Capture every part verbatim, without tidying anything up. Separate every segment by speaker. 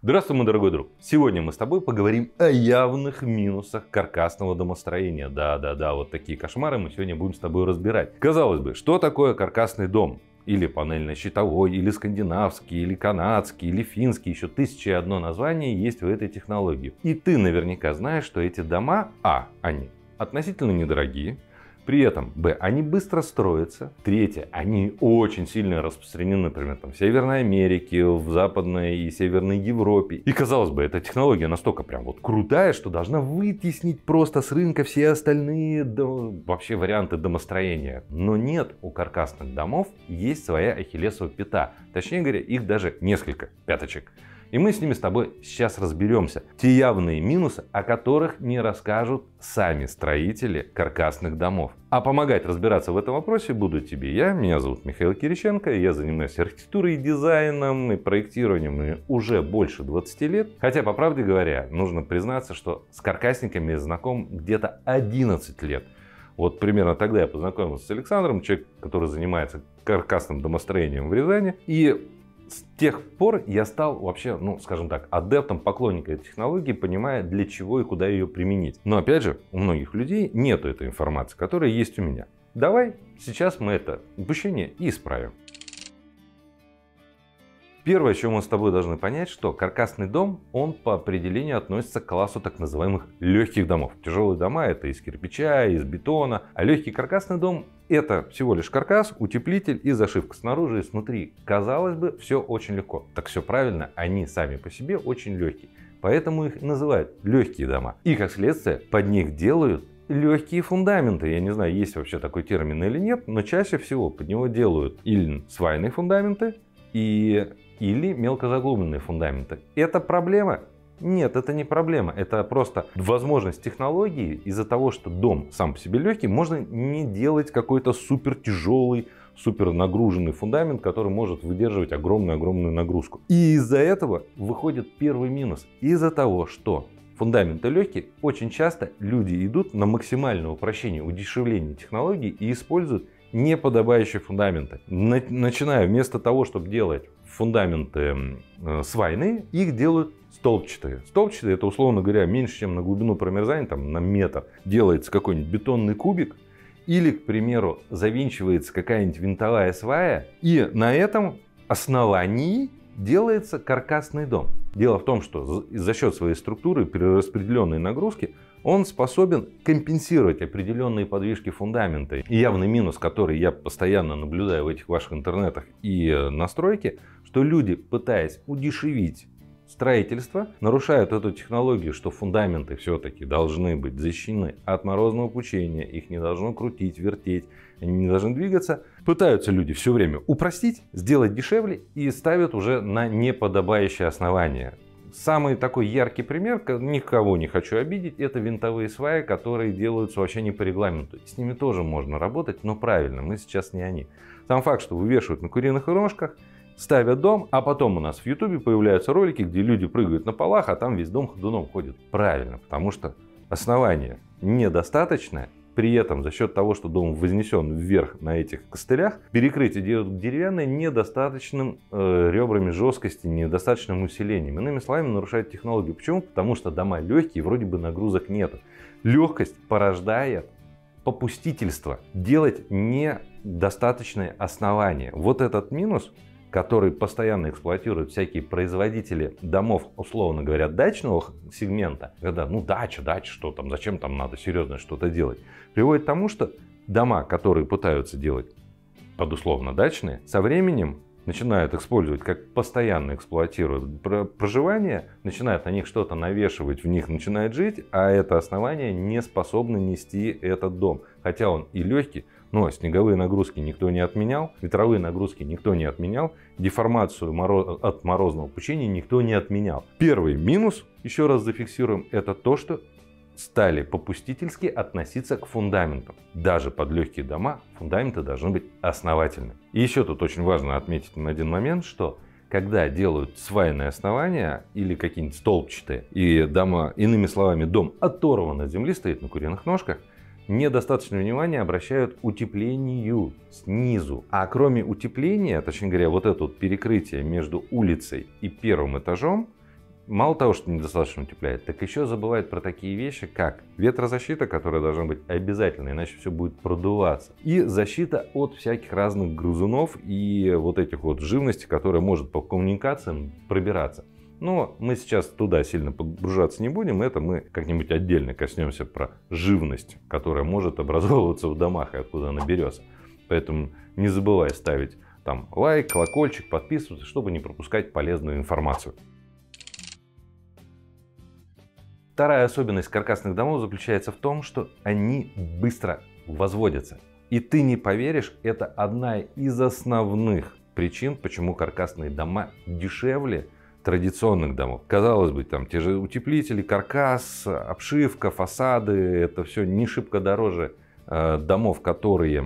Speaker 1: Здравствуй, мой дорогой друг. Сегодня мы с тобой поговорим о явных минусах каркасного домостроения. Да-да-да, вот такие кошмары мы сегодня будем с тобой разбирать. Казалось бы, что такое каркасный дом? Или панельно-щитовой, или скандинавский, или канадский, или финский. Еще тысяча и одно название есть у этой технологии. И ты наверняка знаешь, что эти дома, а, они относительно недорогие. При этом, б, они быстро строятся. Третье, они очень сильно распространены, например, там, в Северной Америке, в Западной и Северной Европе. И, казалось бы, эта технология настолько прям вот крутая, что должна вытеснить просто с рынка все остальные да, вообще варианты домостроения. Но нет, у каркасных домов есть своя ахиллесова пята. Точнее говоря, их даже несколько пяточек. И мы с ними с тобой сейчас разберемся. Те явные минусы, о которых не расскажут сами строители каркасных домов. А помогать разбираться в этом вопросе буду тебе я. Меня зовут Михаил Кириченко. Я занимаюсь архитектурой, дизайном и проектированием уже больше двадцати лет. Хотя, по правде говоря, нужно признаться, что с каркасниками я знаком где-то одиннадцать лет. Вот примерно тогда я познакомился с Александром, человек, который занимается каркасным домостроением в Рязани. И с тех пор я стал вообще, ну, скажем так, адептом, поклонником этой технологии, понимая, для чего и куда ее применить. Но опять же, у многих людей нету этой информации, которая есть у меня. Давай сейчас мы это упущение и исправим. Первое, что мы с тобой должны понять, что каркасный дом, он по определению относится к классу так называемых легких домов. Тяжелые дома это из кирпича, из бетона, а легкий каркасный дом это всего лишь каркас, утеплитель и зашивка снаружи и снутри. Казалось бы, все очень легко. Так все правильно, они сами по себе очень легкие. Поэтому их называют легкие дома. И как следствие под них делают легкие фундаменты. Я не знаю, есть вообще такой термин или нет, но чаще всего под него делают или свайные фундаменты, и или мелкозаглубленные фундаменты. Это проблема? Нет, это не проблема. Это просто возможность технологии. Из-за того, что дом сам по себе легкий, можно не делать какой-то супер тяжелый, супер нагруженный фундамент, который может выдерживать огромную-огромную нагрузку. И из-за этого выходит первый минус. Из-за того, что фундаменты легкие, очень часто люди идут на максимальное упрощение, удешевление технологий и используют неподобающие фундаменты. Начиная вместо того, чтобы делать фундаменты свайные, их делают столбчатые. Столбчатые это, условно говоря, меньше, чем на глубину промерзания, там на метр, делается какой-нибудь бетонный кубик, или, к примеру, завинчивается какая-нибудь винтовая свая, и на этом основании делается каркасный дом. Дело в том, что за счет своей структуры перераспределенной нагрузки он способен компенсировать определенные подвижки фундамента. И явный минус, который я постоянно наблюдаю в этих ваших интернетах и настройке, что люди, пытаясь удешевить строительство, нарушают эту технологию, что фундаменты все-таки должны быть защищены от морозного пучения, их не должно крутить, вертеть, они не должны двигаться. Пытаются люди все время упростить, сделать дешевле и ставят уже на неподобающее основание. Самый такой яркий пример, никого не хочу обидеть, это винтовые сваи, которые делаются вообще не по регламенту. С ними тоже можно работать, но правильно, мы сейчас не они. Сам факт, что вывешивают на куриных рожках, ставят дом, а потом у нас в ютубе появляются ролики, где люди прыгают на полах, а там весь дом ходуном ходит. Правильно, потому что основание недостаточное. При этом за счет того, что дом вознесен вверх на этих костылях, перекрытие делают деревянное недостаточным э, ребрами жесткости, недостаточным усилением. Иными словами, нарушает технологию. Почему? Потому что дома легкие, вроде бы нагрузок нету. Легкость порождает попустительство, делать недостаточное основание. Вот этот минус, который постоянно эксплуатируют всякие производители домов, условно говоря, дачного сегмента, когда, ну, дача, дача, что там, зачем там надо серьезно что-то делать, приводит к тому, что дома, которые пытаются делать под условно дачные, со временем начинают использовать, как постоянно эксплуатируют проживание, начинают на них что-то навешивать, в них начинает жить, а это основание не способно нести этот дом. Хотя он и легкий, но снеговые нагрузки никто не отменял, ветровые нагрузки никто не отменял, деформацию мороз... от морозного пучения никто не отменял. Первый минус, еще раз зафиксируем, это то, что стали попустительски относиться к фундаментам. Даже под легкие дома фундаменты должны быть основательны. И еще тут очень важно отметить на один момент, что когда делают свайные основания или какие-нибудь столбчатые, и дома, иными словами, дом оторван от земли, стоит на куриных ножках, недостаточное внимание обращают к утеплению снизу. А кроме утепления, точнее говоря, вот это вот перекрытие между улицей и первым этажом, мало того, что недостаточно утепляет, так еще забывает про такие вещи, как ветрозащита, которая должна быть обязательной, иначе все будет продуваться. И защита от всяких разных грызунов и вот этих вот живности, которая может по коммуникациям пробираться. Но мы сейчас туда сильно погружаться не будем, это мы как-нибудь отдельно коснемся про живность, которая может образовываться в домах и откуда она берется. Поэтому не забывай ставить там лайк, колокольчик, подписываться, чтобы не пропускать полезную информацию. Вторая особенность каркасных домов заключается в том, что они быстро возводятся. И ты не поверишь, это одна из основных причин, почему каркасные дома дешевле традиционных домов. Казалось бы, там те же утеплители, каркас, обшивка, фасады, это все не шибко дороже э, домов, которые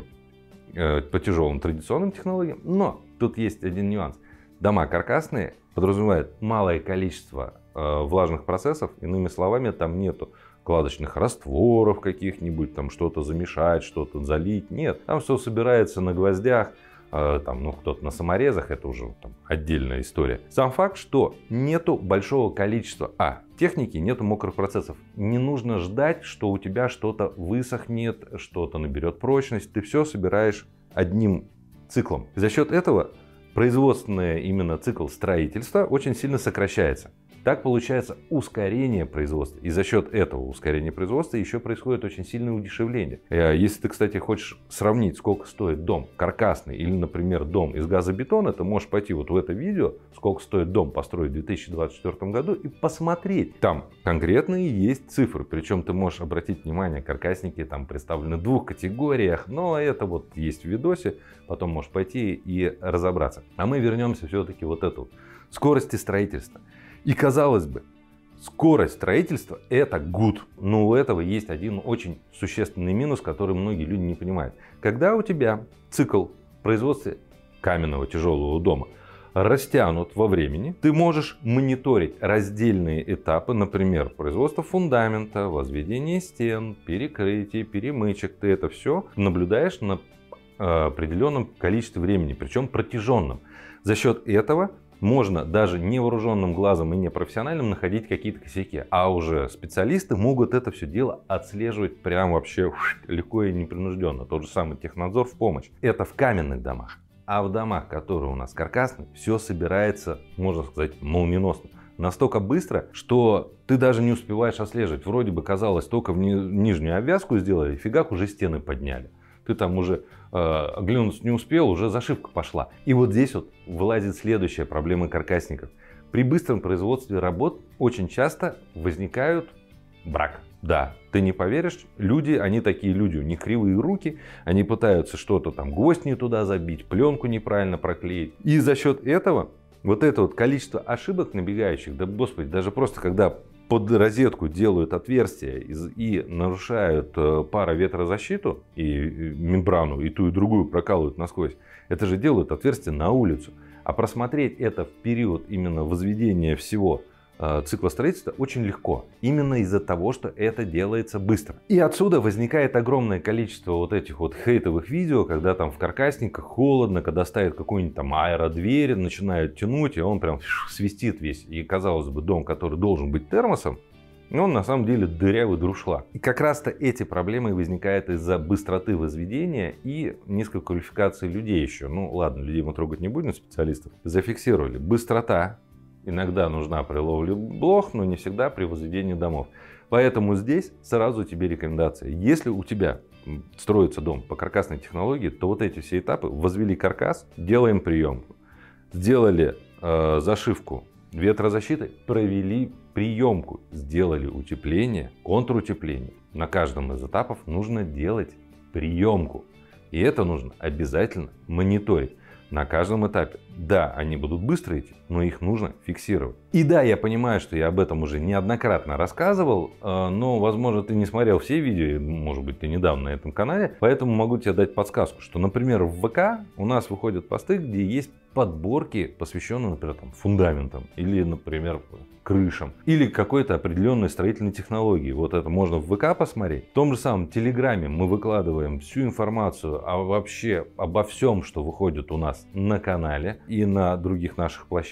Speaker 1: э, по тяжелым традиционным технологиям. Но тут есть один нюанс. Дома каркасные подразумевают малое количество э, влажных процессов, иными словами, там нету кладочных растворов каких-нибудь, там что-то замешать, что-то залить. Нет, там все собирается на гвоздях. Там, ну, кто-то на саморезах, это уже там отдельная история. Сам факт, что нету большого количества а, техники, нету мокрых процессов. Не нужно ждать, что у тебя что-то высохнет, что-то наберет прочность. Ты все собираешь одним циклом. И за счет этого производственный именно цикл строительства очень сильно сокращается. Так получается ускорение производства. И за счет этого ускорения производства еще происходит очень сильное удешевление. Если ты, кстати, хочешь сравнить, сколько стоит дом каркасный или, например, дом из газобетона, ты можешь пойти вот в это видео, сколько стоит дом построить в две тысячи двадцать четвёртом году, и посмотреть. Там конкретные есть цифры. Причем ты можешь обратить внимание, каркасники там представлены в двух категориях, но это вот есть в видосе. Потом можешь пойти и разобраться. А мы вернемся все-таки вот эту скорости строительства. И казалось бы, скорость строительства это good, но у этого есть один очень существенный минус, который многие люди не понимают. Когда у тебя цикл производства каменного тяжелого дома растянут во времени, ты можешь мониторить раздельные этапы, например, производство фундамента, возведение стен, перекрытий, перемычек. Ты это все наблюдаешь на определенном количестве времени, причем протяженном. За счет этого можно даже невооруженным глазом и непрофессиональным находить какие-то косяки. А уже специалисты могут это все дело отслеживать прям вообще легко и непринужденно. Тот же самый технадзор в помощь. Это в каменных домах. А в домах, которые у нас каркасные, все собирается, можно сказать, молниеносно. Настолько быстро, что ты даже не успеваешь отслеживать. Вроде бы казалось, только в ни нижнюю обвязку сделали, фигак, уже стены подняли. Ты там уже э, оглянуться не успел, уже зашивка пошла. И вот здесь вот вылазит следующая проблема каркасников. При быстром производстве работ очень часто возникают брак. Да, ты не поверишь, люди, они такие люди, у них кривые руки, они пытаются что-то там, гвоздь не туда забить, пленку неправильно проклеить. И за счет этого вот это вот количество ошибок набегающих, да господи, даже просто когда под розетку делают отверстия и нарушают пароветрозащиту и мембрану, и ту, и другую прокалывают насквозь. Это же делают отверстия на улицу. А просмотреть это в период именно возведения всего цикла строительства очень легко. Именно из-за того, что это делается быстро. И отсюда возникает огромное количество вот этих вот хейтовых видео, когда там в каркасниках холодно, когда ставят какую-нибудь там аэродверь, начинают тянуть, и он прям свистит весь. И казалось бы, дом, который должен быть термосом, он на самом деле дырявый друшлаг. И как раз-то эти проблемы возникают из-за быстроты возведения и низкой квалификации людей еще. Ну ладно, людей мы трогать не будем, специалистов. Зафиксировали. Быстрота иногда нужна при ловле блох, но не всегда при возведении домов. Поэтому здесь сразу тебе рекомендация. Если у тебя строится дом по каркасной технологии, то вот эти все этапы: возвели каркас, делаем приемку, сделали э, зашивку ветрозащитой, провели приемку, сделали утепление, контрутепление. На каждом из этапов нужно делать приемку. И это нужно обязательно мониторить. На каждом этапе. Да, они будут быстро идти, но их нужно фиксировать. И да, я понимаю, что я об этом уже неоднократно рассказывал, но, возможно, ты не смотрел все видео, может быть, ты недавно на этом канале, поэтому могу тебе дать подсказку, что, например, в ВК у нас выходят посты, где есть подборки, посвященные, например, там, фундаментам или, например, крышам или какой-то определенной строительной технологии. Вот это можно в ВК посмотреть. В том же самом Телеграме мы выкладываем всю информацию о, вообще обо всем, что выходит у нас на канале и на других наших площадках.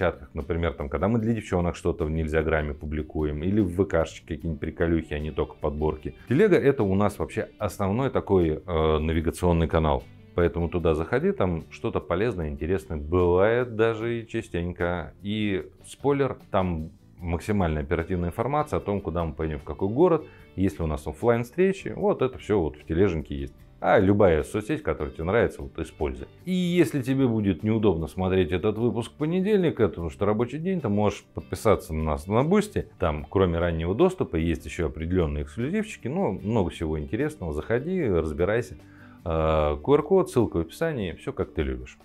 Speaker 1: площадках, например, там, когда мы для девчонок что-то в Нельзяграме публикуем, или в ВКшечке какие-нибудь приколюхи, а не только подборки. Телега — это у нас вообще основной такой э, навигационный канал. Поэтому туда заходи, там что-то полезное, интересное бывает даже и частенько. И спойлер, там максимально оперативная информация о том, куда мы пойдем, в какой город. Если у нас офлайн встречи, вот это все вот в тележеньке есть. А любая соцсеть, которая тебе нравится, вот используй. И если тебе будет неудобно смотреть этот выпуск в понедельник, потому что рабочий день, ты можешь подписаться на нас на Boosty. Там, кроме раннего доступа, есть еще определенные эксклюзивчики. Ну, много всего интересного. Заходи, разбирайся. ку ар код, ссылка в описании. Все как ты любишь.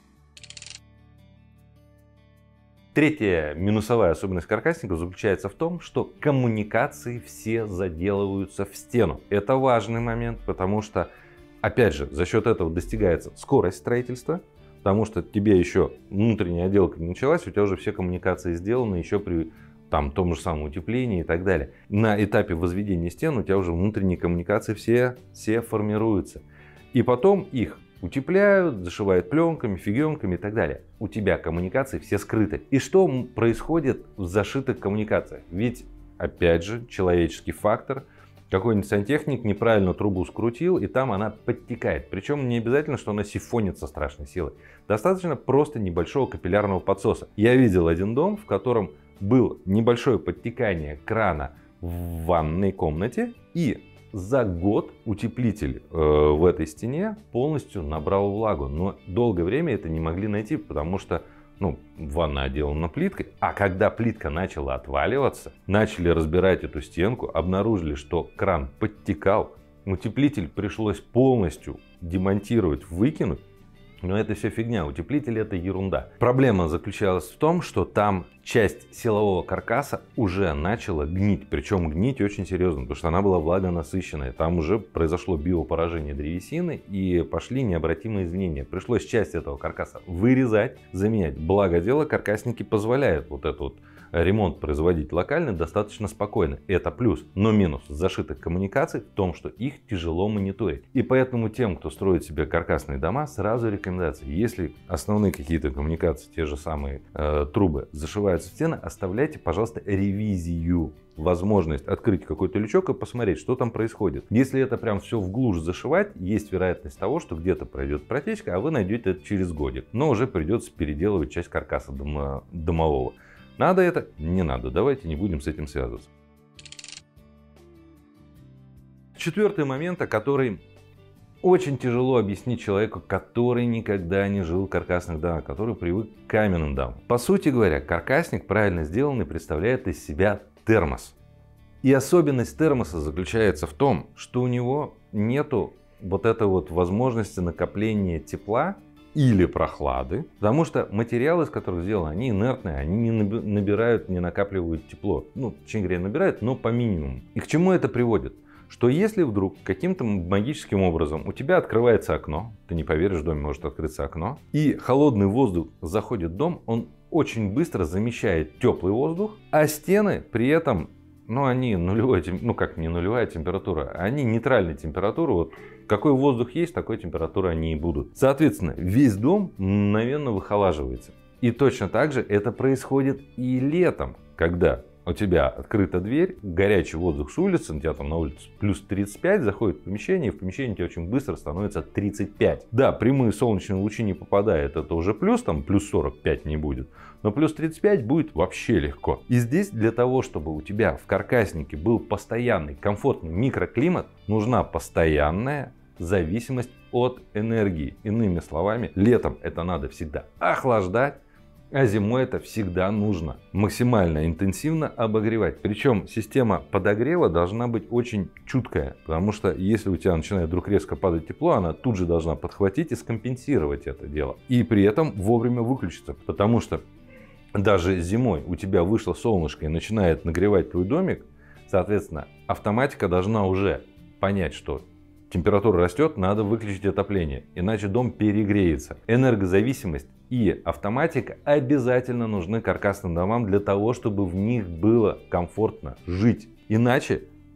Speaker 1: Третья минусовая особенность каркасников заключается в том, что коммуникации все заделываются в стену. Это важный момент, потому что, опять же, за счет этого достигается скорость строительства, потому что тебе еще внутренняя отделка не началась, у тебя уже все коммуникации сделаны еще при там, том же самом утеплении и так далее. На этапе возведения стен у тебя уже внутренние коммуникации все, все формируются. И потом их утепляют, зашивают пленками, фигенками и так далее. У тебя коммуникации все скрыты. И что происходит в зашитых коммуникациях? Ведь, опять же, человеческий фактор. Какой-нибудь сантехник неправильно трубу скрутил, и там она подтекает. Причем не обязательно, что она сифонит со страшной силой. Достаточно просто небольшого капиллярного подсоса. Я видел один дом, в котором было небольшое подтекание крана в ванной комнате, и за год утеплитель э, в этой стене полностью набрал влагу. Но долгое время это не могли найти, потому что ну, ванна отделана плиткой. А когда плитка начала отваливаться, начали разбирать эту стенку, обнаружили, что кран подтекал. Утеплитель пришлось полностью демонтировать, выкинуть. Но это все фигня, утеплитель — это ерунда. Проблема заключалась в том, что там часть силового каркаса уже начала гнить. Причем гнить очень серьезно, потому что она была влагонасыщенная. Там уже произошло биопоражение древесины и пошли необратимые изменения. Пришлось часть этого каркаса вырезать, заменять. Благо дело, каркасники позволяют вот этот вот ремонт производить локально достаточно спокойно. Это плюс. Но минус зашитых коммуникаций в том, что их тяжело мониторить. И поэтому тем, кто строит себе каркасные дома, сразу рекомендация. Если основные какие-то коммуникации, те же самые э, трубы, зашиваются в стены, оставляйте, пожалуйста, ревизию. Возможность открыть какой-то лючок и посмотреть, что там происходит. Если это прям все в глушь зашивать, есть вероятность того, что где-то пройдет протечка, а вы найдете это через годик. Но уже придется переделывать часть каркаса домо- домового. Надо это? Не надо. Давайте не будем с этим связываться. Четвертый момент, о который очень тяжело объяснить человеку, который никогда не жил в каркасных домах, который привык к каменным домам. По сути говоря, каркасник, правильно сделанный, представляет из себя термос. И особенность термоса заключается в том, что у него нету вот этой вот возможности накопления тепла или прохлады, потому что материалы, из которых сделаны, они инертные, они не набирают, не накапливают тепло. Ну, точнее говоря, набирают, но по минимуму. И к чему это приводит? Что если вдруг каким-то магическим образом у тебя открывается окно, ты не поверишь, в доме может открыться окно, и холодный воздух заходит в дом, он очень быстро замещает теплый воздух, а стены при этом, ну, они нулевая, ну, как не нулевая температура, они нейтральной температуры. Вот какой воздух есть, такой температуры они и будут. Соответственно, весь дом мгновенно выхолаживается. И точно так же это происходит и летом, когда у тебя открыта дверь, горячий воздух с улицы, у тебя там на улице плюс тридцать пять, заходит в помещение, и в помещении у тебя очень быстро становится тридцать пять. Да, прямые солнечные лучи не попадают, это уже плюс, там плюс сорок пять не будет, но плюс тридцать пять будет вообще легко. И здесь для того, чтобы у тебя в каркаснике был постоянный комфортный микроклимат, нужна постоянная зависимость от энергии. Иными словами, летом это надо всегда охлаждать, а зимой это всегда нужно максимально интенсивно обогревать. Причем система подогрева должна быть очень чуткая, потому что если у тебя начинает вдруг резко падать тепло, она тут же должна подхватить и скомпенсировать это дело. И при этом вовремя выключиться, потому что даже зимой у тебя вышло солнышко и начинает нагревать твой домик, соответственно, автоматика должна уже понять, что температура растет, надо выключить отопление, иначе дом перегреется. Энергозависимость и автоматика обязательно нужны каркасным домам для того, чтобы в них было комфортно жить. Иначе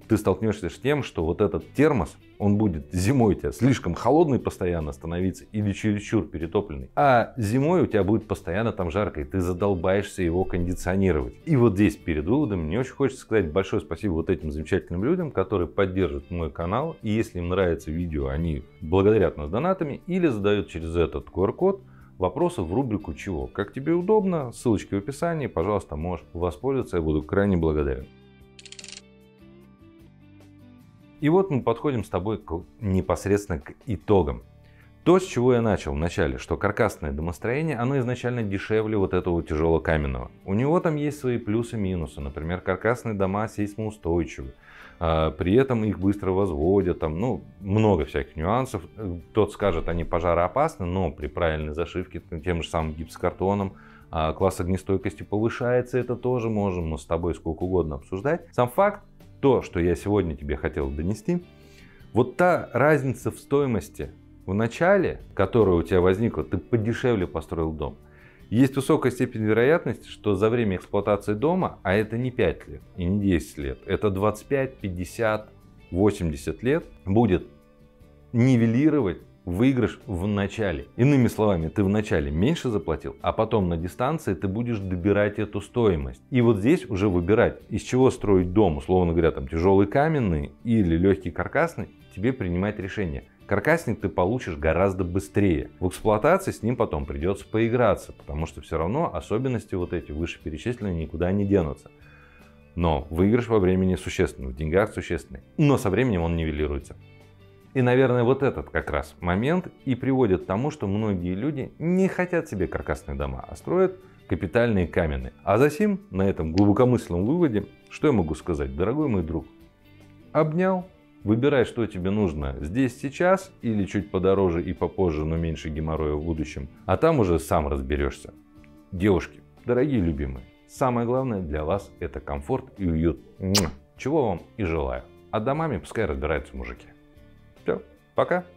Speaker 1: ты столкнешься с тем, что вот этот термос, он будет зимой у тебя слишком холодный постоянно становиться или чересчур перетопленный. А зимой у тебя будет постоянно там жарко, и ты задолбаешься его кондиционировать. И вот здесь перед выводом мне очень хочется сказать большое спасибо вот этим замечательным людям, которые поддерживают мой канал. И если им нравится видео, они благодарят нас донатами или задают через этот ку ар код вопросы в рубрику «Чего?». Как тебе удобно, ссылочки в описании, пожалуйста, можешь воспользоваться, я буду крайне благодарен. И вот мы подходим с тобой к, непосредственно к итогам. То, с чего я начал в начале, что каркасное домостроение, оно изначально дешевле вот этого тяжелокаменного. У него там есть свои плюсы-минусы. Например, каркасные дома сейсмоустойчивы. А, при этом их быстро возводят. Там, ну, много всяких нюансов. Тот скажет, они пожароопасны, но при правильной зашивке тем же самым гипсокартоном а, класс огнестойкости повышается. Это тоже можем мы с тобой сколько угодно обсуждать. Сам факт, то, что я сегодня тебе хотел донести, вот та разница в стоимости в начале, которая у тебя возникла, ты подешевле построил дом. Есть высокая степень вероятности, что за время эксплуатации дома, а это не пять лет и не десять лет, это двадцать пять, пятьдесят, восемьдесят лет, будет нивелировать выигрыш в начале. Иными словами, ты в начале меньше заплатил, а потом на дистанции ты будешь добирать эту стоимость. И вот здесь уже выбирать, из чего строить дом, условно говоря, там тяжелый каменный или легкий каркасный, тебе принимать решение. Каркасник ты получишь гораздо быстрее. В эксплуатации с ним потом придется поиграться, потому что все равно особенности вот эти вышеперечисленные никуда не денутся. Но выигрыш во времени существенный, в деньгах существенный, но со временем он нивелируется. И, наверное, вот этот как раз момент и приводит к тому, что многие люди не хотят себе каркасные дома, а строят капитальные каменные. А засим, на этом глубокомысленном выводе, что я могу сказать? Дорогой мой друг, обнял, выбирай, что тебе нужно здесь, сейчас или чуть подороже и попозже, но меньше геморроя в будущем. А там уже сам разберешься. Девушки, дорогие любимые, самое главное для вас это комфорт и уют. Чего вам и желаю. А домами пускай разбираются мужики. Все, пока.